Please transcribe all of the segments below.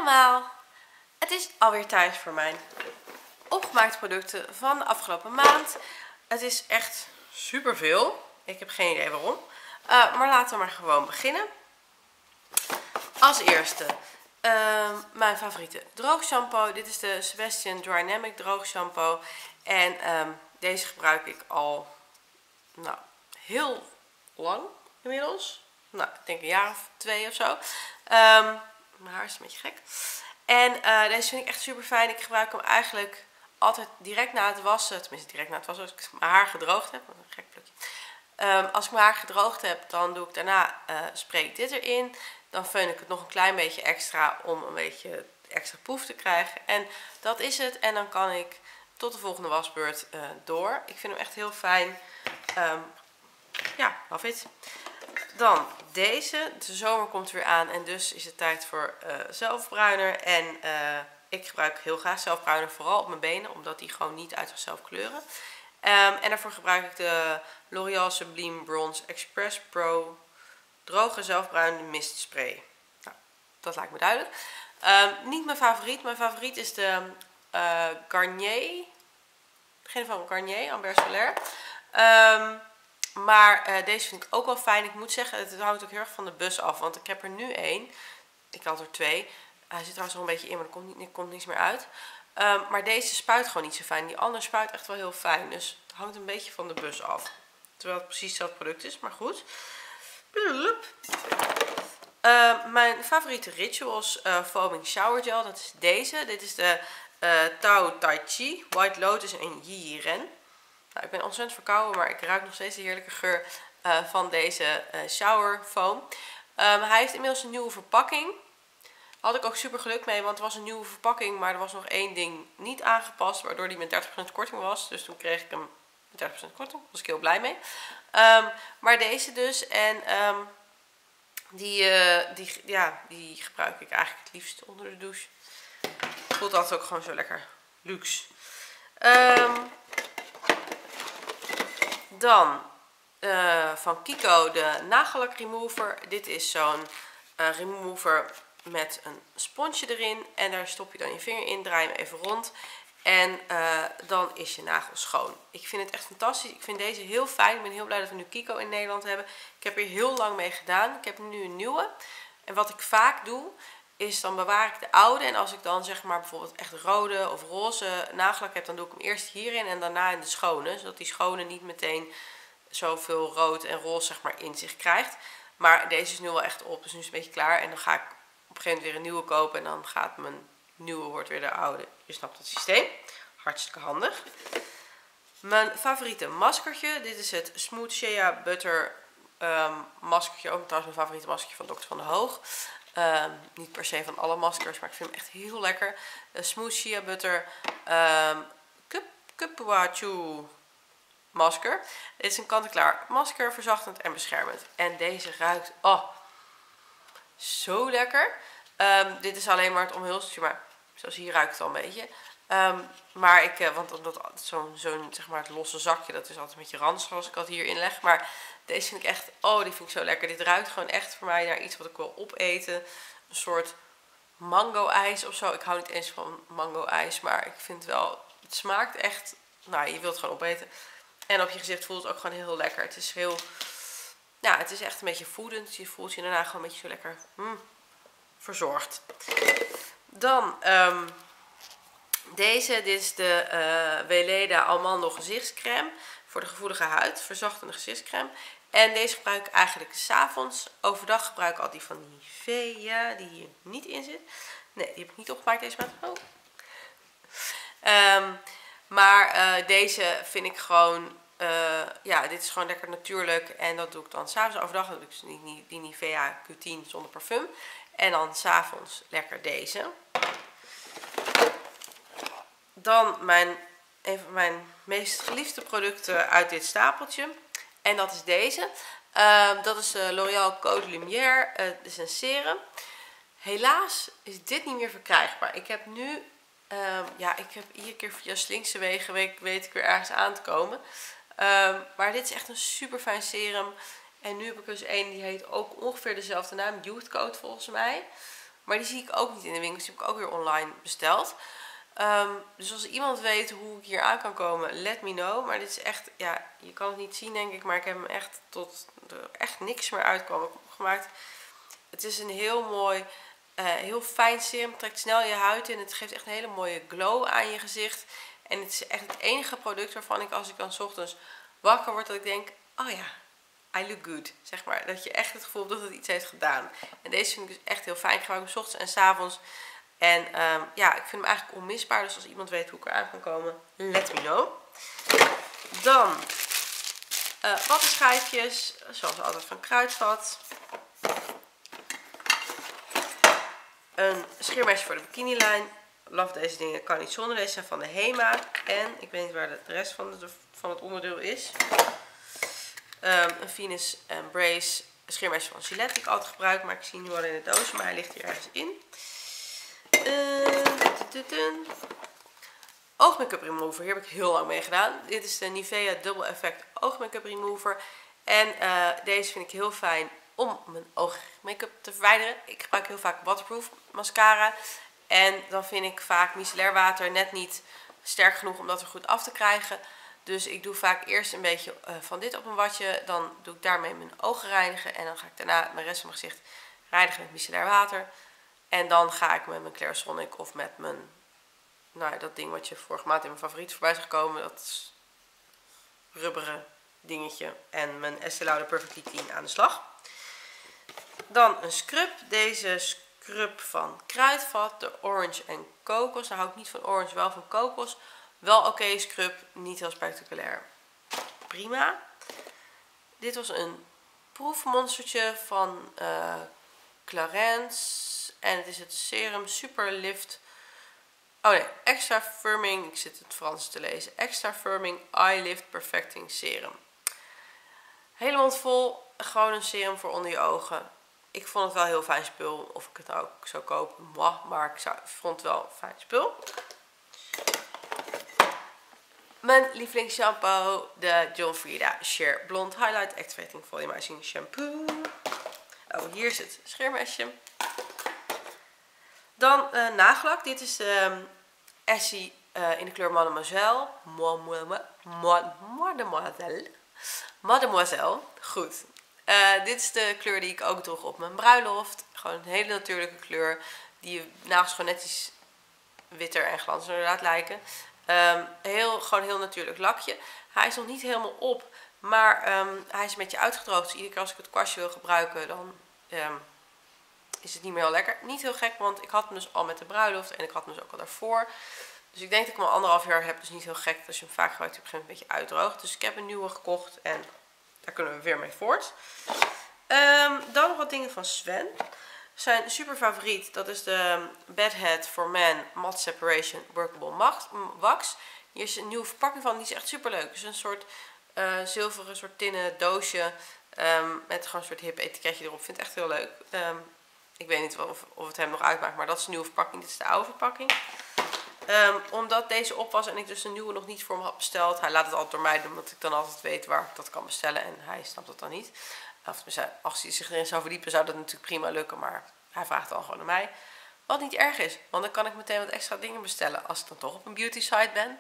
allemaal! Het is alweer tijd voor mijn opgemaakte producten van de afgelopen maand. Het is echt superveel. Ik heb geen idee waarom. Maar laten we maar gewoon beginnen. Als eerste mijn favoriete droogshampoo. Dit is de Sebastian Dynamic droogshampoo. En deze gebruik ik al heel lang inmiddels. Nou, ik denk een jaar of 2 of zo. Mijn haar is een beetje gek. En deze vind ik echt super fijn. Ik gebruik hem eigenlijk altijd direct na het wassen. Tenminste direct na het wassen als ik mijn haar gedroogd heb. Wat een gek plukje. Als ik mijn haar gedroogd heb, dan doe ik daarna spray ik dit erin. Dan feun ik het nog een klein beetje extra om een beetje extra poef te krijgen. En dat is het. En dan kan ik tot de volgende wasbeurt door. Ik vind hem echt heel fijn. Ja, love it. Dan deze. De zomer komt weer aan en dus is het tijd voor zelfbruiner. En ik gebruik heel graag zelfbruiner, vooral op mijn benen, omdat die gewoon niet uit zichzelf kleuren. En daarvoor gebruik ik de L'Oréal Sublime Bronze Express Pro droge zelfbruinende mist spray. Nou, dat lijkt me duidelijk. Niet mijn favoriet. Mijn favoriet is de Garnier. Degene van Garnier, Amber Solaire. Maar deze vind ik ook wel fijn. Ik moet zeggen, het hangt ook heel erg van de bus af. Want ik heb er nu 1. Ik had er 2. Hij zit trouwens nog een beetje in, maar er komt niets meer uit. Maar deze spuit gewoon niet zo fijn. Die andere spuit echt wel heel fijn. Dus het hangt een beetje van de bus af. Terwijl het precies hetzelfde product is, maar goed. Mijn favoriete Rituals Foaming Shower Gel. Dat is deze. Dit is de Tao Tai Chi, White Lotus en Yi Ren. Nou, ik ben ontzettend verkouden, maar ik ruik nog steeds de heerlijke geur van deze shower foam. Hij heeft inmiddels een nieuwe verpakking. Daar had ik ook super geluk mee, want het was een nieuwe verpakking, maar er was nog 1 ding niet aangepast, waardoor die met 30% korting was. Dus toen kreeg ik hem met 30% korting. Daar was ik heel blij mee. Maar deze dus. En die gebruik ik eigenlijk het liefst onder de douche. Het voelt altijd ook gewoon zo lekker luxe. Dan van Kiko de nagellak remover. Dit is zo'n remover met een sponsje erin. En daar stop je dan je vinger in, draai hem even rond. En dan is je nagel schoon. Ik vind het echt fantastisch. Ik vind deze heel fijn. Ik ben heel blij dat we nu Kiko in Nederland hebben. Ik heb hier heel lang mee gedaan. Ik heb nu een nieuwe. En wat ik vaak doe, is dan bewaar ik de oude. En als ik dan zeg maar bijvoorbeeld echt rode of roze nagellak heb, dan doe ik hem eerst hierin en daarna in de schone. Zodat die schone niet meteen zoveel rood en roze zeg maar in zich krijgt. Maar deze is nu wel echt op. Dus nu is het een beetje klaar. En dan ga ik op een gegeven moment weer een nieuwe kopen. En dan gaat mijn nieuwe wordt weer de oude. Je snapt het systeem. Hartstikke handig. Mijn favoriete maskertje. Dit is het Smooth Shea Butter maskertje. Ook trouwens mijn favoriete maskertje van Dr. van der Hoog. Niet per se van alle maskers, maar ik vind hem echt heel lekker. De Smooth Shea Butter Cupuachu masker. Dit is een kant-en-klaar masker, verzachtend en beschermend. En deze ruikt zo lekker. Dit is alleen maar het omhulseltje, maar zoals hier ruikt het al een beetje. Maar want omdat zo'n zeg maar het losse zakje, dat is altijd een beetje ranzig als ik dat hierin leg. Maar deze vind ik echt, die vind ik zo lekker. Dit ruikt gewoon echt voor mij naar iets wat ik wil opeten. Een soort mango ijs of zo. Ik hou niet eens van mango ijs, maar ik vind wel, het smaakt echt, nou je wilt het gewoon opeten. En op je gezicht voelt het ook gewoon heel lekker. Het is heel, ja, het is echt een beetje voedend. Je voelt je daarna gewoon een beetje zo lekker verzorgd. Dan deze, dit is de Weleda Almandel gezichtscrème voor de gevoelige huid, verzachtende gezichtscrème. En deze gebruik ik eigenlijk 's avonds. Overdag gebruik ik al die van Nivea, die hier niet in zit. Nee, die heb ik niet opgemaakt deze maand. Maar deze vind ik gewoon, ja, dit is gewoon lekker natuurlijk. En dat doe ik dan 's avonds. Overdag doe ik dus die Nivea Q10 zonder parfum. En dan 's avonds lekker deze. Dan een van mijn meest geliefde producten uit dit stapeltje. En dat is deze. Dat is de L'Oréal Code Lumière. Het is een serum. Helaas is dit niet meer verkrijgbaar. Ik heb nu, ik heb iedere keer via slinkse wegen weet ik weer ergens aan te komen. Maar dit is echt een super fijn serum. En nu heb ik dus een die heet ook ongeveer dezelfde naam. Youth Code volgens mij. Maar die zie ik ook niet in de winkels. Die heb ik ook weer online besteld. Dus als iemand weet hoe ik hier aan kan komen, let me know. Maar dit is echt, ja, je kan het niet zien denk ik. Maar ik heb hem echt tot er echt niks meer uitkwam gemaakt. Het is een heel mooi, heel fijn serum. Trekt snel je huid in. Het geeft echt een hele mooie glow aan je gezicht. En het is echt het enige product waarvan ik, als ik dan 's ochtends wakker word, dat ik denk, oh ja, I look good, zeg maar. Dat je echt het gevoel hebt dat het iets heeft gedaan. En deze vind ik dus echt heel fijn. Ik gebruik hem 's ochtends en 's avonds. En ja, ik vind hem eigenlijk onmisbaar. Dus als iemand weet hoe ik eraan kan komen, let me know. Dan wattenschijfjes, zoals altijd van Kruidvat. Een scheermesje voor de bikinilijn. Love deze dingen, kan niet zonder. Deze zijn van de Hema. En ik weet niet waar de rest van het onderdeel is. Een Venus Embrace scheermesje van Gillette die ik altijd gebruik. Maar ik zie nu al in de doos, maar hij ligt hier ergens in. Oogmake-up remover, hier heb ik heel lang mee gedaan. Dit is de Nivea Double Effect oogmake-up remover. En deze vind ik heel fijn om mijn oogmake-up te verwijderen. Ik gebruik heel vaak waterproof mascara. En dan vind ik vaak micellair water net niet sterk genoeg om dat er goed af te krijgen. Dus ik doe vaak eerst een beetje van dit op een watje. Dan doe ik daarmee mijn ogen reinigen. En dan ga ik daarna mijn rest van mijn gezicht reinigen met micellair water. En dan ga ik met mijn Clairsonic of met mijn, nou ja, dat ding wat je vorige maand in mijn favoriet voorbij is gekomen. Dat rubberen dingetje. En mijn Estée Lauder Perfectly Clean aan de slag. Dan een scrub. Deze scrub van Kruidvat. De Orange en Kokos. Nou hou ik niet van orange, wel van kokos. Wel oké scrub. Niet heel spectaculair. Prima. Dit was een proefmonstertje van Clarins. En het is het serum Super Lift. Oh nee, Extra Firming. Ik zit het Frans te lezen. Extra Firming Eye Lift Perfecting Serum. Hele mond vol. Gewoon een serum voor onder je ogen. Ik vond het wel heel fijn spul. Of ik het nou ook zou kopen. Maar ik vond het wel een fijn spul. Mijn lievelingsshampoo. De John Frieda Sheer Blonde Highlight Activating Volumizing Shampoo. Oh, hier is het scheermesje. Dan nagellak. Dit is de Essie in de kleur Mademoiselle. Mademoiselle. Goed. Dit is de kleur die ik ook droeg op mijn bruiloft. Gewoon een hele natuurlijke kleur. Die je nagels gewoon net iets witter en glanzender laat lijken. Gewoon heel natuurlijk lakje. Hij is nog niet helemaal op. Maar hij is een beetje uitgedroogd. Dus iedere keer als ik het kwastje wil gebruiken, dan is het niet meer heel lekker. Niet heel gek, want ik had hem dus al met de bruiloft. En ik had hem dus ook al daarvoor. Dus ik denk dat ik hem al 1,5 jaar heb. Dus niet heel gek dat als je hem vaak gebruikt, op een gegeven moment een beetje uitdroogt. Dus ik heb een nieuwe gekocht. En daar kunnen we weer mee voort. Dan nog wat dingen van Sven. Zijn super favoriet. Dat is de Bad Head for Men Matte Separation Workable Wax. Hier is een nieuwe verpakking van. Die is echt super leuk. Het is een soort zilveren, soort tinnen doosje. Met gewoon een soort hip etiketje erop. Ik vind het echt heel leuk. Ik weet niet of het hem nog uitmaakt. Maar dat is een nieuwe verpakking. Dit is de oude verpakking. Omdat deze op was en ik dus de nieuwe nog niet voor hem had besteld. Hij laat het altijd door mij doen, omdat ik dan altijd weet waar ik dat kan bestellen. En hij snapt dat dan niet. Als hij zich erin zou verdiepen, zou dat natuurlijk prima lukken. Maar hij vraagt dan gewoon naar mij. Wat niet erg is, want dan kan ik meteen wat extra dingen bestellen. Als ik dan toch op een beauty site ben.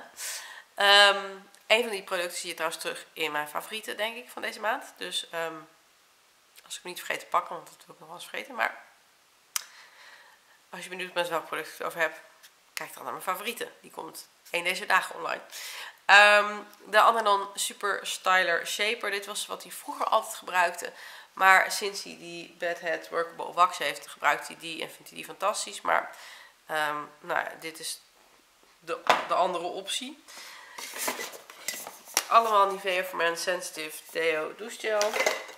Een van die producten zie je trouwens terug in mijn favorieten, denk ik, van deze maand. Dus als ik hem niet vergeet te pakken, want dat wil ik nog wel eens vergeten. Maar als je benieuwd bent welk product ik het over heb, kijk dan naar mijn favorieten. Die komt één deze dagen online. De Ananon Super Styler Shaper. Dit was wat hij vroeger altijd gebruikte. Maar sinds hij die Bad Head Workable Wax heeft, gebruikt hij die en vindt hij die fantastisch. Maar nou ja, dit is de andere optie. Allemaal Nivea for Men Sensitive Deo Douche Gel.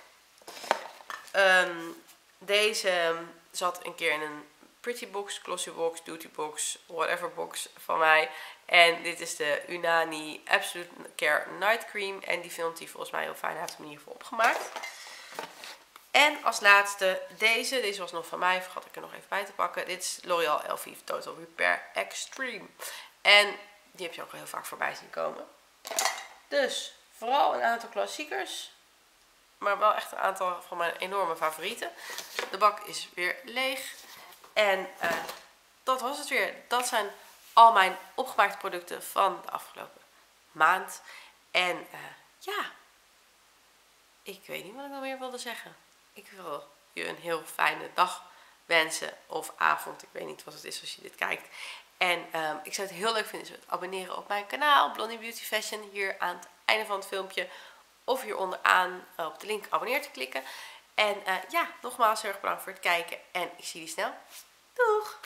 Deze zat een keer in een Pretty Box, Glossy Box, Duty Box, whatever box van mij. En dit is de Unani Absolute Care Night Cream. En die vindt hij volgens mij heel fijn. Hij heeft hem in ieder geval opgemaakt. En als laatste deze. Deze was nog van mij. Vergat ik er nog even bij te pakken. Dit is L'Oréal Elvive Total Repair Extreme. En die heb je ook al heel vaak voorbij zien komen. Dus vooral een aantal klassiekers. Maar wel echt een aantal van mijn enorme favorieten. De bak is weer leeg. En dat was het weer. Dat zijn al mijn opgemaakte producten van de afgelopen maand. En ja, ik weet niet wat ik nog meer wilde zeggen. Ik wil je een heel fijne dag wensen of avond. Ik weet niet wat het is als je dit kijkt. En ik zou het heel leuk vinden als je het abonneren op mijn kanaal Blondie Beauty Fashion. Hier aan het einde van het filmpje. Of hier onderaan op de link abonneer te klikken. En ja, nogmaals heel erg bedankt voor het kijken. En ik zie jullie snel. Doeg!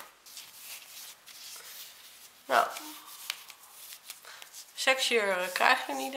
Nou, sexier krijg je niet.